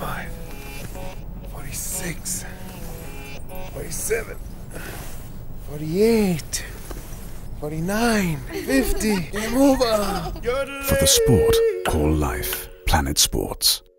45, 46, 47, 48, 49, 50. Game over. For the sport, call life Planet Sports.